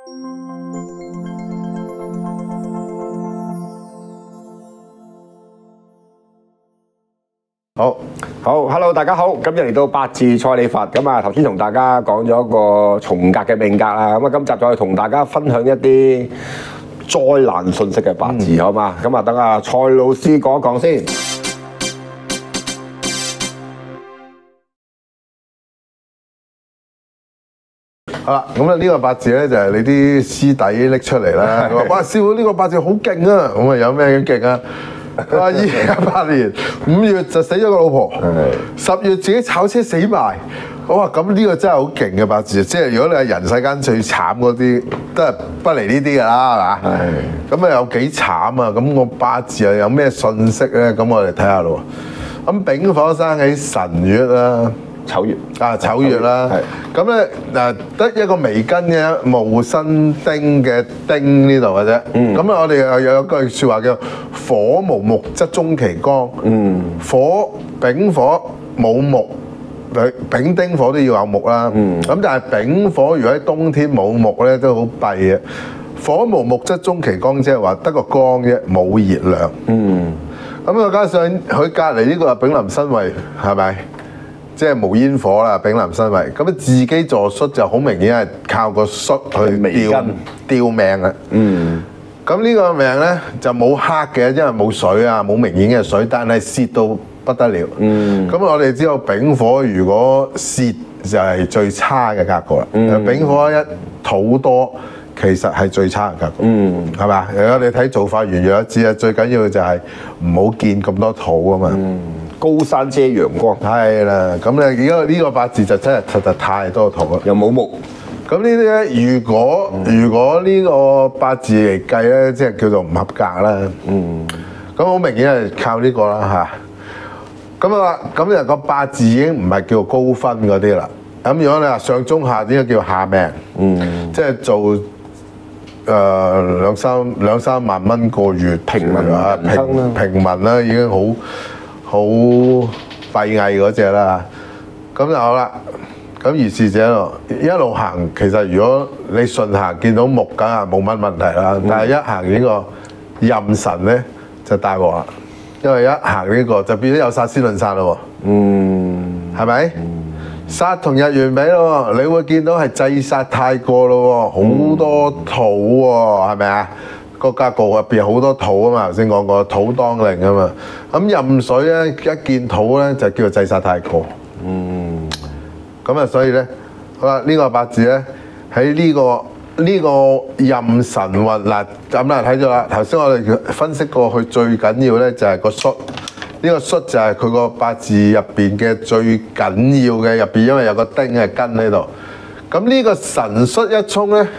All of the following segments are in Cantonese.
Hello， 大家好，今日嚟到八字蔡理法咁啊，頭先同大家講咗一個重格嘅命格啦，咁啊今集再同大家分享一啲災難信息嘅八字，好嘛？咁啊，等阿蔡老師講一講先。 好啦，咁呢個八字咧就係你啲師弟拎出嚟啦。佢話：哇，師傅呢個八字好勁啊！咁啊有咩勁啊？佢話2018年5月就死咗個老婆，10月自己炒車死埋。我話咁呢個真係好勁嘅八字，即係如果你係人世間最慘嗰啲，都係不離呢啲㗎啦，係嘛？咁啊有幾慘啊？咁個八字又有咩信息咧？咁我哋睇下咯。咁丙火生喺辰月啦。 丑月啊，丑月啦，咁咧得一個微根嘅戊申丁嘅丁呢度嘅啫。咁啊，我哋又有一句説話叫火無木則終其光。火丙火冇木，丙丁火都要有木啦。咁但係丙火如果喺冬天冇木咧，都好弊嘅。火無木則終其光，即係話得個光啫，冇熱量。咁啊，加上佢隔離呢個係丙臨辛位，係咪？即係無煙火啦，丙臨辛位，咁啊自己坐戌就好明顯係靠個戌去吊命啊。咁呢個命咧就冇克嘅，因為冇水啊，冇明顯嘅水，但係泄到不得了。咁我哋知道丙火如果泄就係最差嘅格局啦。丙火一土多，其實係最差嘅格局，係嘛？如果你睇造化玄藥一知啊，最緊要就係唔好見咁多土啊嘛。 高山遮陽光， 係啦，咁咧而家呢個八字就真係實在太多土啦， 又冇木。 咁呢啲咧，如果呢個八字嚟計咧，即係叫做唔合格啦。咁好明顯係靠呢個啦嚇。咁就個八字已經唔係叫高分嗰啲啦。咁如果你話上中下，點解叫下命？即係做兩三萬蚊個月平民啦，已經好閉翳嗰隻啦，咁就好啦。咁如是者一路行，其實如果你順行見到木，梗係冇乜問題啦。但係一行呢個壬辰咧，就大鑊啦。因為一行呢個就變咗有殺先論殺咯喎。係咪？殺同日元比咯，你會見到係制殺太過咯喎，好多土喎，係咪啊？個格局入邊好多土啊嘛，頭先講過土當令啊嘛。咁壬水咧一見土咧就叫做制殺太過。咁啊，所以咧好啦，呢個八字咧喺呢個壬辰運嗱咁啦，睇咗啦。頭先我哋分析過，佢最緊要咧就係個戌。呢個戌就係佢個八字入邊嘅最緊要嘅入邊，因為有個丁嘅根喺度。咁呢個辰戌一衝咧。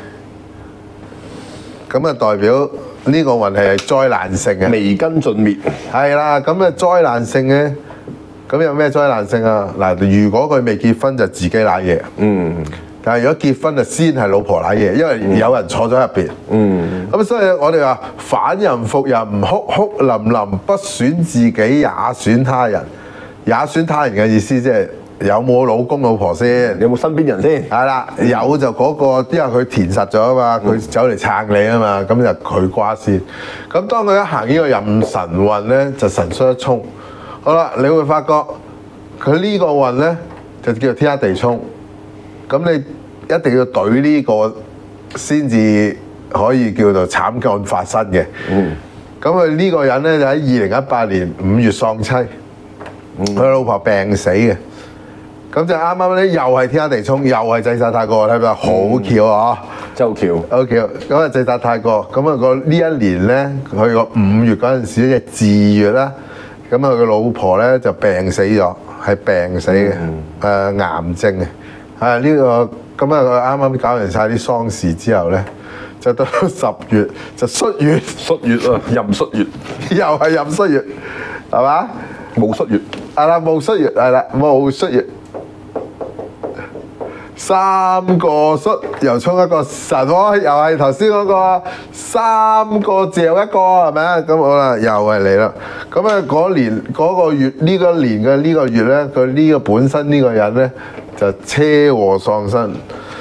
咁啊，代表呢個運係災難性嘅， 微根盡滅。 係啦，咁啊災難性嘅，咁有咩災難性啊？嗱，如果佢未結婚就自己揦嘢，但係如果結婚就先係老婆揦嘢，因為有人坐咗入邊。咁所以我哋話反人服人，哭哭淋淋，不損自己也損他人，也損他人嘅意思即係。有冇老公老婆先？ 有冇身邊人先？ 係啦，有就嗰個，因為佢填實咗啊嘛，佢走嚟撐你啊嘛，咁就佢瓜先。咁當佢一行呢個壬辰運咧，就辰戌一衝。好啦，你會發覺佢呢個運咧就叫做天克地衝。咁你一定要懟呢個先至可以叫做慘案發生嘅。咁佢呢個人咧就喺2018年5月喪妻，佢老婆病死嘅。咁就啱啱咧，又係天克地衝，又係制殺太過，睇唔睇？好巧啊！ 周橋， 好巧。咁啊，制殺太過，咁啊個呢一年咧，佢個5月嗰陣時咧，即係巳月啦。咁啊，佢老婆咧就病死咗，係病死嘅，癌症嘅。呢個咁啊，佢啱啱搞完晒啲喪事之後咧，就到10月就戌月啊， 壬戌月， 又係壬戌月，係嘛？ 戊戌月， 係啦，戊戌月係啦，戊戌月。3個戌又衝一個辰喎，又係頭先嗰個3個嚼一個係咪啊？咁好啦，又係嚟啦。咁啊嗰年嗰個月呢個年嘅呢個月咧，佢呢個本身呢個人咧就車禍喪生。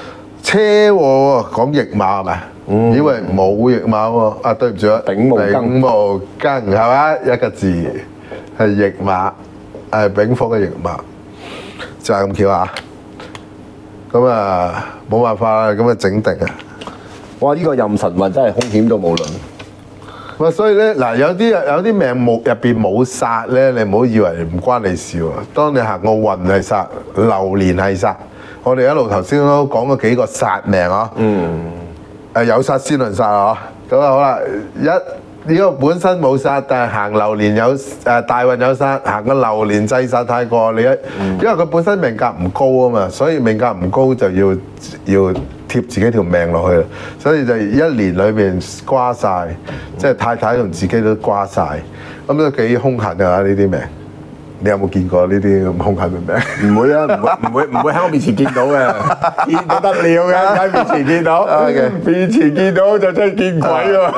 車禍喎，講驛馬係咪？以為冇驛馬喎，啊對唔住啊， 丙戊庚丙戊庚係嘛？一個字係驛馬，係丙火嘅驛馬，就係咁巧啊！咁啊冇辦法啦，咁啊整定啊！ 哇！呢個壬辰運真係兇險到無倫。 哇！所以咧嗱，有啲命目入邊冇煞咧，你唔好以為唔關你事喎。當你行個運係煞，流年係煞，我哋一路頭先都講咗幾個煞命啊。有煞先論煞啊！咁啊好啦，呢個本身冇煞，但係行流年有大運有煞，行個流年制煞太過你因為佢本身命格唔高啊嘛，所以命格唔高就要貼自己條命落去啦，所以就一年裏邊瓜晒，即係太太同自己都瓜晒，咁都幾兇狠啊！呢啲命，你有冇見過呢啲咁兇狠嘅命？ 唔會啊，唔會喺我面前見到嘅，見到得了嘅喺面前見到，面前見到就真係見鬼喎。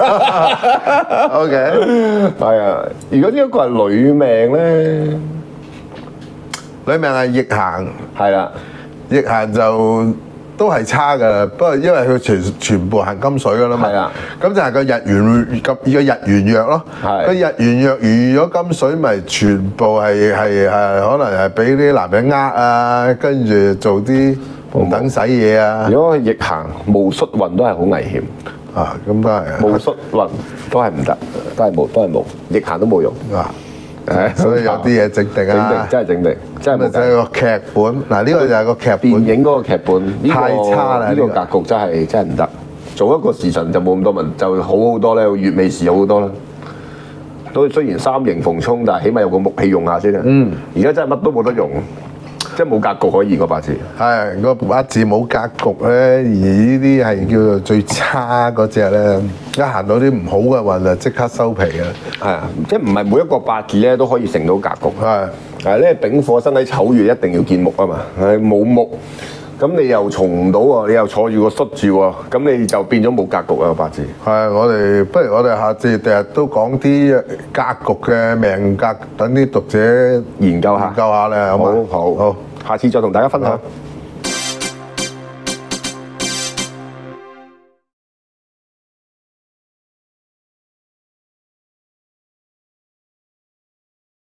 OK， 係啊，如果呢一個係女命咧， 女命係逆行， 係啦， 逆行就都係差㗎，不過因為佢全部行金水㗎啦嘛， 係啊， 咁就係個日元弱咯， 係個日元弱遇咗金水，咪全部係可能係俾啲男人啊，跟住做啲唔等使嘢啊， 如果逆行戊戌運都係好危險啊，咁都係啊， 戊戌運都係唔得，都係冇，逆行都冇用。 啊，所以有啲嘢整定啊， 真係整定，真係冇計。 就係個劇本，嗱呢個就係個劇本。 電影嗰個劇本， 太差啦呢個格局真係唔得。做一個時辰就冇咁多問，就好多咧，月尾時有好多啦。都雖然三刑逢衝，但係起碼有個木氣用下先啊。而家真係乜都冇得用，即係冇格局可以個八字。 係個八字冇格局咧，而呢啲係叫做最差嗰只咧，一行到啲唔好嘅運就即刻收皮啊！ 係啊，即係唔係每一個八字咧都可以成到格局。 係係咧，丙火生喺丑月一定要見木啊嘛，係冇木，咁你又從唔到喎，你又坐住個摔住喎，咁你就變咗冇格局啊個八字。 係，不如我哋下次第日都講啲格局嘅命格，等啲讀者研究下咧，好嘛？ 好，下次再同大家分享。